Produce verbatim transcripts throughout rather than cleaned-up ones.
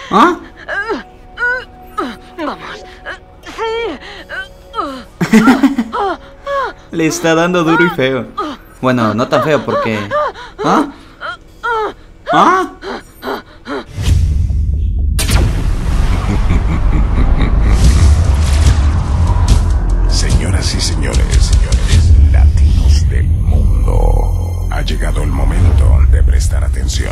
¿Ah? Vamos. Sí. Le está dando duro y feo. Bueno, no tan feo porque... ¿Ah? ¿Ah? Señoras y señores, señores latinos del mundo, ha llegado el momento de prestar atención.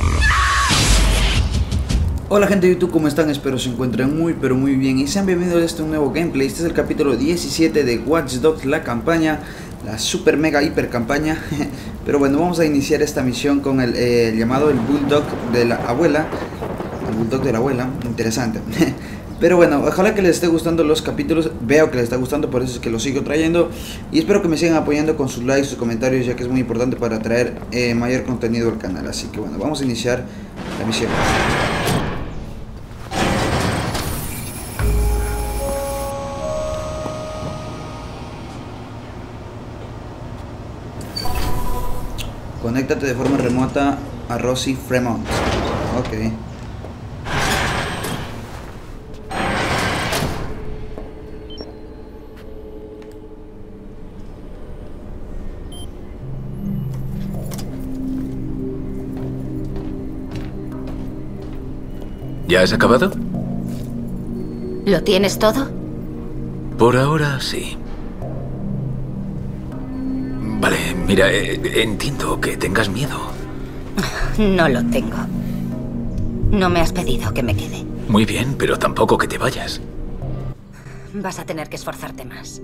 Hola gente de YouTube, ¿cómo están? Espero se encuentren muy pero muy bien y sean bienvenidos a este nuevo gameplay. Este es el capítulo diecisiete de Watch Dogs, la campaña, la super mega hiper campaña. Pero bueno, vamos a iniciar esta misión con el, eh, el llamado el Bulldog de la abuela. El Bulldog de la abuela, interesante. Pero bueno, ojalá que les esté gustando los capítulos. Veo que les está gustando, por eso es que los sigo trayendo. Y espero que me sigan apoyando con sus likes, sus comentarios, ya que es muy importante para traer eh, mayor contenido al canal. Así que bueno, vamos a iniciar la misión. Conéctate de forma remota a Rosie Fremont. Ok. ¿Ya has acabado? ¿Lo tienes todo? Por ahora sí. Vale, mira, eh, entiendo que tengas miedo. No lo tengo. No me has pedido que me quede. Muy bien, pero tampoco que te vayas. Vas a tener que esforzarte más.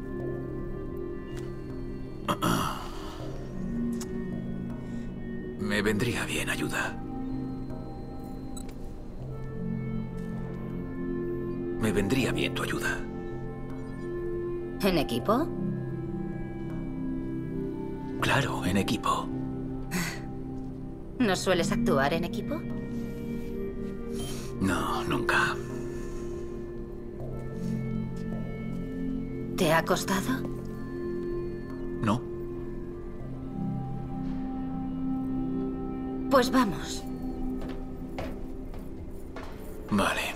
Me vendría bien ayuda. Me vendría bien tu ayuda. ¿En equipo? Claro, en equipo. ¿No sueles actuar en equipo? No, nunca. ¿Te ha costado? No. Pues vamos. Vale.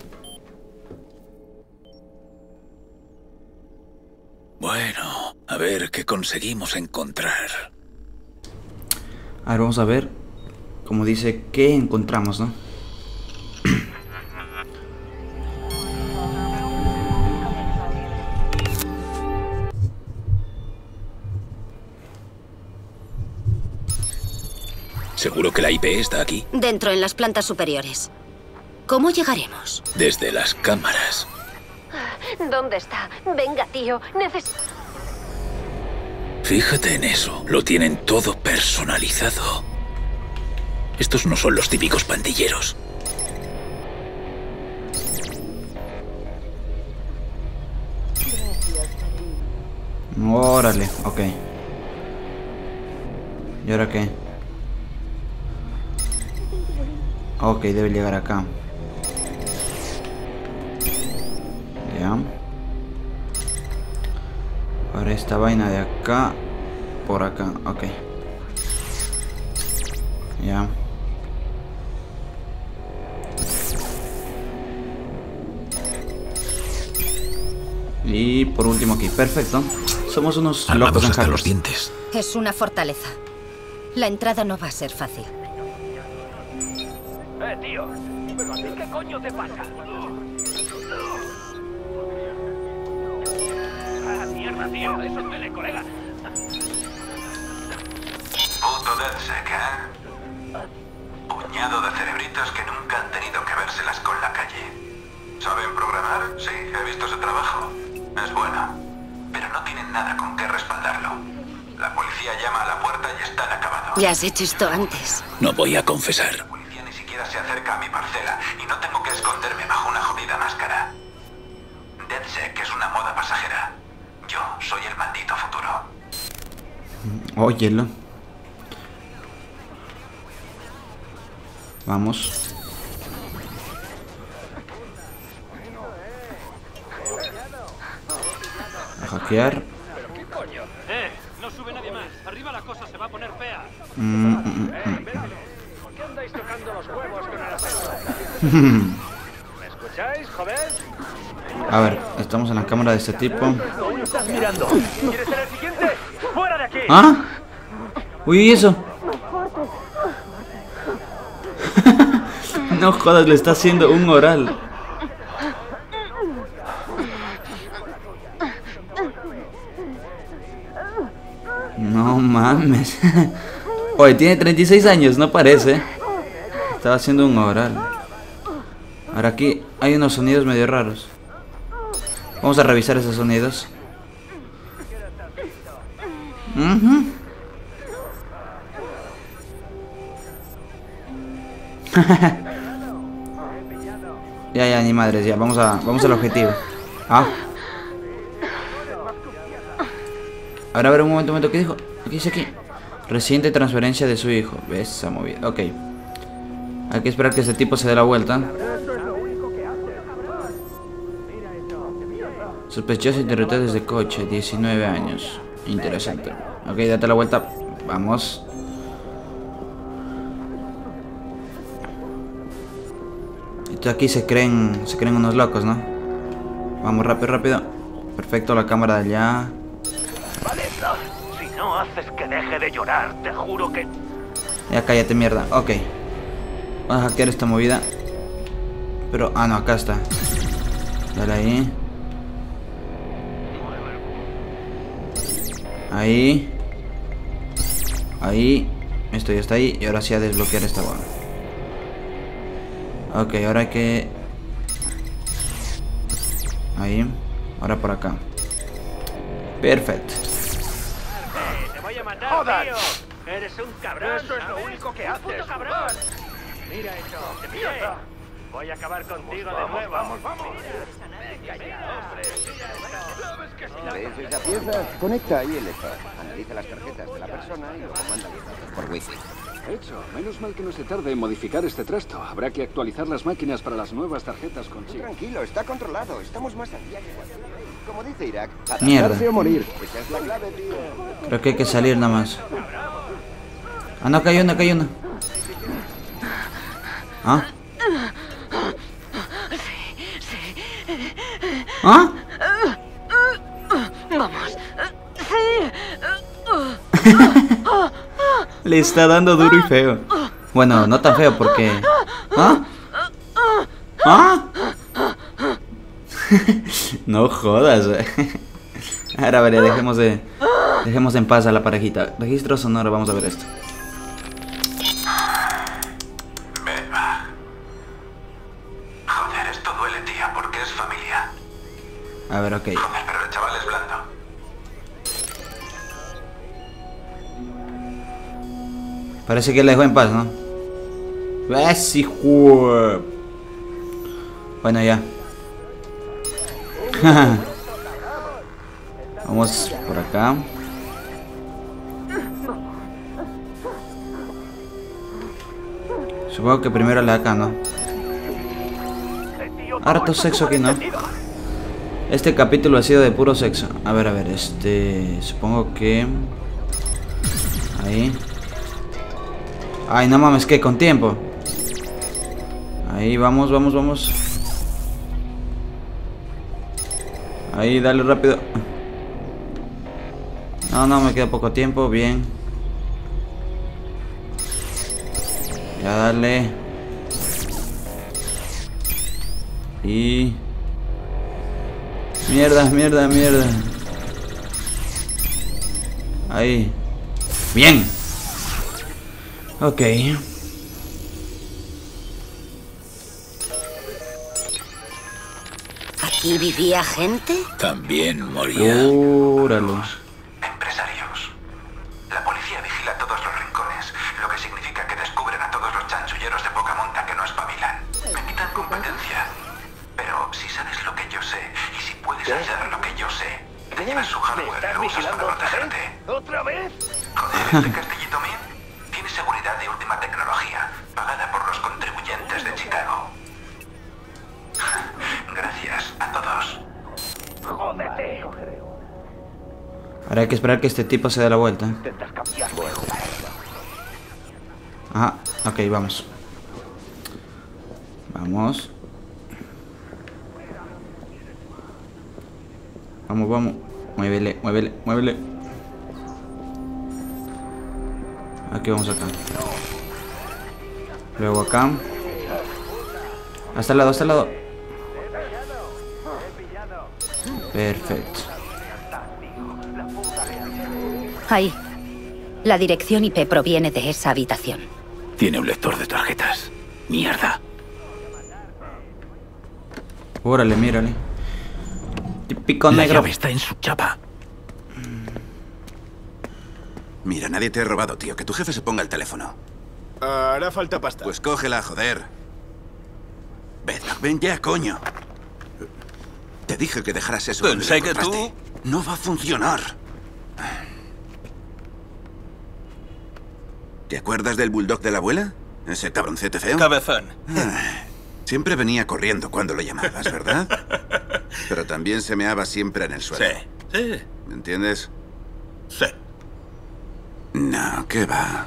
Bueno, a ver qué conseguimos encontrar. A ver, vamos a ver. Como dice, ¿qué encontramos, no? ¿Seguro que la I P está aquí? Dentro, en las plantas superiores. ¿Cómo llegaremos? Desde las cámaras. ¿Dónde está? Venga, tío. Necesito... Fíjate en eso. Lo tienen todo personalizado. Estos no son los típicos pandilleros. Órale, ok. ¿Y ahora qué? Ok, debe llegar acá. Ya. Ahora esta vaina de acá. Por acá, ok. Ya. Y por último aquí, perfecto. Somos unos Armados locos en hasta hackers. los dientes. Es una fortaleza. La entrada no va a ser fácil. Eh, tío, ¿pero a ti qué coño te pasa? Ah, mierda, tío, eso es tele, colega. Puto DedSec, ¿eh? Puñado de cerebritos que nunca han tenido que vérselas con la calle. ¿Saben programar? Sí, he visto su trabajo. Es bueno. Pero no tienen nada con qué respaldarlo. La policía llama a la puerta y están acabados. Ya has hecho esto antes. No voy a confesar. La policía ni siquiera se acerca a mi parcela y no tengo que esconderme bajo una jodida máscara. DedSec es una moda pasajera. Yo soy el maldito futuro. Óyelo. Vamos. A hackear. ¿Qué coño? Eh, no sube nadie más. Arriba la cosa se va a poner fea. Mm, mm, mm, Eh, mm. véalo. ¿Por qué andáis tocando los huevos con el asesor? escucháis, joder? A ver, estamos en la cámara de este tipo. Estás mirando. ¿Quieres ser el siguiente? ¡Fuera de aquí! ¿Ah? Uy, eso. No jodas, le está haciendo un oral. No mames. Oye, tiene treinta y seis años, no parece. Estaba haciendo un oral. Ahora aquí hay unos sonidos medio raros. Vamos a revisar esos sonidos. Uh-huh. Ya, ya, ni madres, ya, vamos a, vamos al objetivo. Ah. Ahora, a ver, un momento, un momento, ¿qué dijo? ¿Qué dice aquí? Reciente transferencia de su hijo. ¿Ves? Esa movida, ok. Hay que esperar que este tipo se dé la vuelta. Sospechoso interrogado desde coche, diecinueve años. Interesante. Ok, date la vuelta. Vamos. Esto aquí se creen, se creen unos locos, ¿no? Vamos, rápido, rápido. Perfecto, la cámara de allá. Vanessa, si no haces que deje de llorar, te juro que... Ya cállate, mierda. Ok. Vamos a hackear esta movida. Pero, ah, no, acá está. Dale ahí. Ahí. Ahí. Esto ya está ahí. Y ahora sí a desbloquear esta bola. Ok, ahora hay que... Ahí. Ahora por acá. Perfecto. Eh, ¡Te voy a matar, ¡Joder! tío! ¡Eres un cabrón! Eso es lo ¿sabes? único que ¡Un haces, puto cabrón! Mira eso, te pillé. ¡Idiota! Voy a acabar contigo de Vamos, nuevo. vamos, vamos. Calla, hombre. Mira esto. ¿Sabes que si la... ¿Ves esa pieza? Conecta ahí el lector. Analiza las tarjetas de la persona y luego manda los datos por wifi. Hecho. Menos mal que no se tarde en modificar este trasto. Habrá que actualizar las máquinas para las nuevas tarjetas con chip. Tranquilo, está controlado. Estamos más al día que cualquier rey. Como dice Irak, Mierda. adaptarse o morir. Esa es la clave, tío. Creo que hay que salir nada más. Ah, no, acá hay una, acá hay una. ¿Ah? ¿Ah? Vamos. Le está dando duro y feo. Bueno, no tan feo porque... ¿Ah? ¿Ah? No jodas, eh. Ahora veré, dejemos de... Dejemos en paz a la parejita. Registro sonoro, vamos a ver esto. Beba. Joder, esto duele, tía, porque es familia. A ver, ok. Joder, pero el chaval es blando. Parece que le dejó en paz, ¿no? ¿Ves, hijo? Bueno, ya. Vamos por acá. Supongo que primero le acá, ¿no? Harto sexo aquí, ¿no? Este capítulo ha sido de puro sexo. A ver, a ver, este... Supongo que... Ahí. Ay, no mames, que con tiempo. Ahí, vamos, vamos, vamos. Ahí, dale rápido. No, no, me queda poco tiempo, bien. Ya, dale. Y... Mierda, mierda, mierda. Ahí. Bien. Ok. ¿Aquí vivía gente? También moría. Órale. Empresarios. La policía vigila todos los rincones, lo que significa que descubren a todos los chanchulleros de poca monta que no espabilan. Me quitan competencia. Pero si sabes lo que yo sé, y si puedes hacer lo que yo sé, te llevas su ¿Me hardware y estás lo usas para vigilando otra protegerte. vez? ¿Otra vez? Joder, este Castillito Min tiene seguridad de última tecnología, pagada por los contribuyentes de Chicago. Gracias a todos. Jódete. Ahora hay que esperar que este tipo se dé la vuelta. Intentas cambiar luego. Ajá, ok, vamos. Vamos. Vamos, vamos. Muévele, muévele, muévele. Aquí vamos acá. Luego acá. Hasta el lado, hasta el lado. Perfecto. Ahí. La dirección I P proviene de esa habitación. Tiene un lector de tarjetas. Mierda. Órale, mírale. Típico La negro. llave está en su chapa. Mira, nadie te ha robado, tío. Que tu jefe se ponga el teléfono. Hará falta pasta. Pues cógela, joder. Ven, ven ya, coño. Te dije que dejaras eso. Pensé que tú... No va a funcionar. ¿Te acuerdas del bulldog de la abuela? Ese cabroncete feo. Cabezón. Ah, siempre venía corriendo cuando lo llamabas, ¿verdad? Pero también se meaba siempre en el suelo. Sí. Sí. ¿Me entiendes? Sí. No, ¿qué va?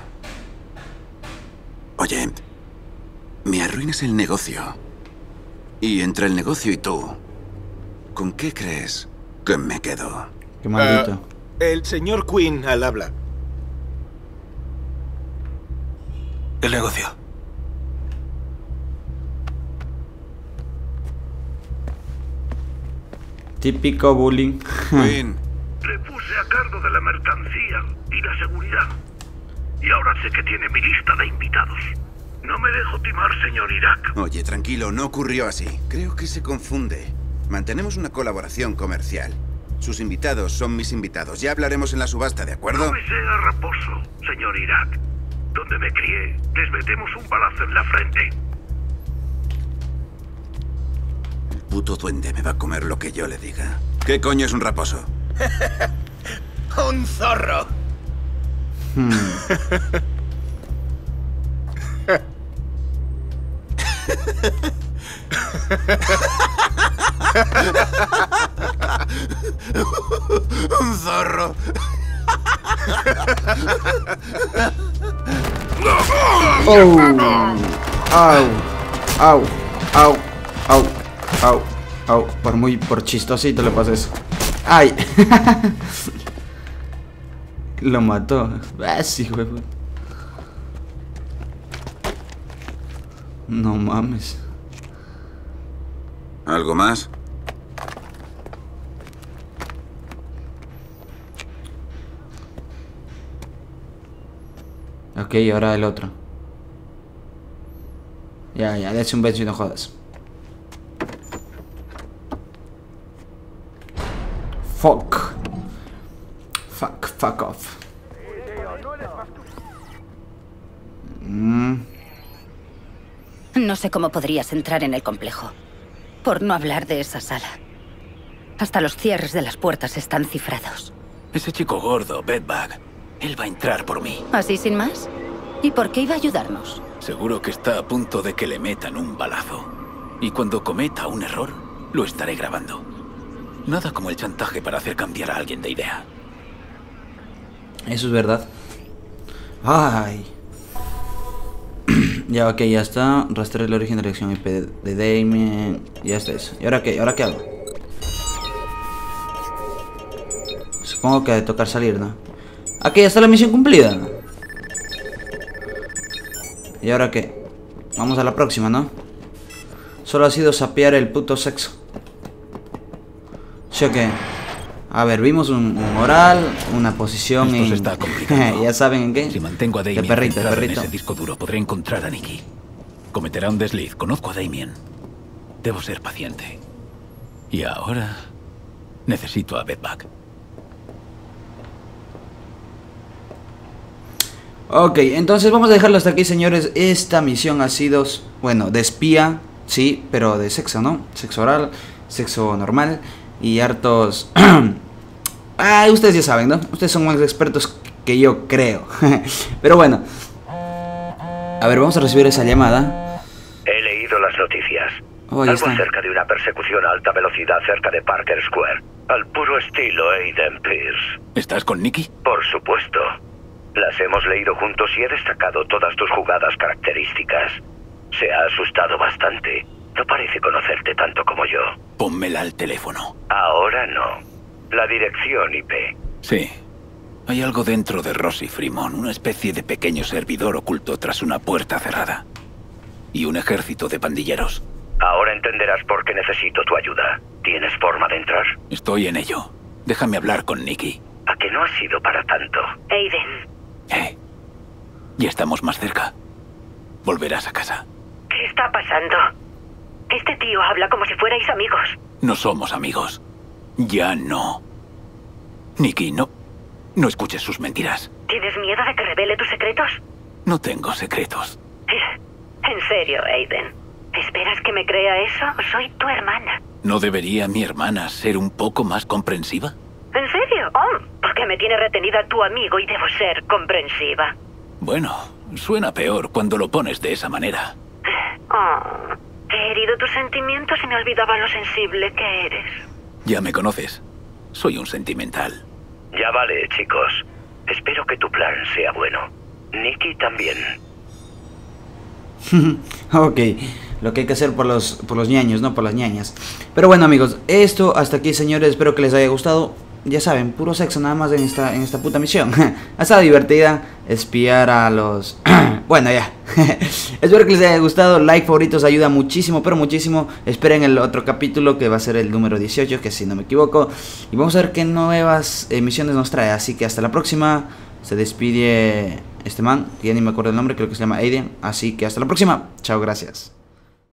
Oye, me arruinas el negocio. Y entre el negocio y tú, ¿con qué crees que me quedo? Qué maldito. Uh, el señor Quinn al habla. El negocio. Típico bullying. Quinn. Le puse a cargo de la mercancía y la seguridad. Y ahora sé que tiene mi lista de invitados. No me dejo timar, señor Irak. Oye, tranquilo, no ocurrió así. Creo que se confunde. Mantenemos una colaboración comercial. Sus invitados son mis invitados. Ya hablaremos en la subasta, ¿de acuerdo? No me sea raposo, señor Irak. Donde me crié, les metemos un balazo en la frente. El puto duende me va a comer lo que yo le diga. ¿Qué coño es un raposo? Un zorro. Hmm. Un zorro. Oh. Au. Au. Au. Au. Au. Au. Por muy por chistosito le pasa eso. Ay. Lo mató. Ah, sí, huevo. No mames. ¿Algo más? Ok, ahora el otro. Ya, ya, dése un beso y no jodas. Fuck. Fuck, fuck off. Mm. No sé cómo podrías entrar en el complejo. Por no hablar de esa sala. Hasta los cierres de las puertas están cifrados. Ese chico gordo, Bedbug, él va a entrar por mí. ¿Así sin más? ¿Y por qué iba a ayudarnos? Seguro que está a punto de que le metan un balazo. Y cuando cometa un error, lo estaré grabando. Nada como el chantaje para hacer cambiar a alguien de idea. Eso es verdad. Ay. Ya, ok, ya está. Rastrear el origen de la dirección I P de Damien. Ya está eso. ¿Y ahora qué? ¿Ahora qué hago? Supongo que ha de tocar salir, ¿no? Aquí ya está la misión cumplida. ¿Y ahora qué? Vamos a la próxima, ¿no? Solo ha sido sapear el puto sexo. ¿Sí o qué? A ver, vimos un, un oral, una posición Esto en... se está complicando. ¿Ya saben en qué? Si mantengo a Damien de perrito, de centrado perrito. en ese disco duro, podré encontrar a Nikki. Cometerá un desliz. Conozco a Damien. Debo ser paciente. Y ahora... necesito a Bedbug. Ok, entonces vamos a dejarlo hasta aquí, señores. Esta misión ha sido, bueno, de espía, sí, pero de sexo, ¿no? Sexo oral, sexo normal y hartos... Ah, ustedes ya saben, ¿no? Ustedes son más expertos que yo, creo. Pero bueno. A ver, vamos a recibir esa llamada. He leído las noticias. Oh, ya Algo está. acerca de una persecución a alta velocidad cerca de Parker Square. Al puro estilo Aiden Pierce. ¿Estás con Nikki? Por supuesto. Las hemos leído juntos y he destacado todas tus jugadas características. Se ha asustado bastante. No parece conocerte tanto como yo. Pónmela al teléfono. Ahora no. La dirección I P. Sí. Hay algo dentro de Rossi Fremont, una especie de pequeño servidor oculto tras una puerta cerrada. Y un ejército de pandilleros. Ahora entenderás por qué necesito tu ayuda. ¿Tienes forma de entrar? Estoy en ello. Déjame hablar con Nikki. ¿A que no ha sido para tanto? Aiden. Eh. Ya estamos más cerca. Volverás a casa. ¿Qué está pasando? Este tío habla como si fuerais amigos. No somos amigos. Ya no. Nikki, no... No escuches sus mentiras. ¿Tienes miedo de que revele tus secretos? No tengo secretos. En serio, Aiden. ¿Esperas que me crea eso? Soy tu hermana. ¿No debería mi hermana ser un poco más comprensiva? ¿En serio? Oh, porque me tiene retenida tu amigo y debo ser comprensiva. Bueno, suena peor cuando lo pones de esa manera. Oh, he herido tus sentimientos y me olvidaba lo sensible que eres. Ya me conoces. Soy un sentimental. Ya vale, chicos. Espero que tu plan sea bueno. Nikki también. Ok, lo que hay que hacer por los, por los ñaños, no por las ñañas. Pero bueno, amigos, esto hasta aquí, señores. Espero que les haya gustado. Ya saben, puro sexo nada más en esta, en esta puta misión. Ha estado divertida espiar a los... Bueno, ya. Espero que les haya gustado. Like, favoritos, ayuda muchísimo, pero muchísimo. Esperen el otro capítulo que va a ser el número dieciocho, que si no me equivoco. Y vamos a ver qué nuevas emisiones nos trae. Así que hasta la próxima. Se despide este man, ya ni me acuerdo el nombre, creo que se llama Aiden. Así que hasta la próxima. Chao, gracias.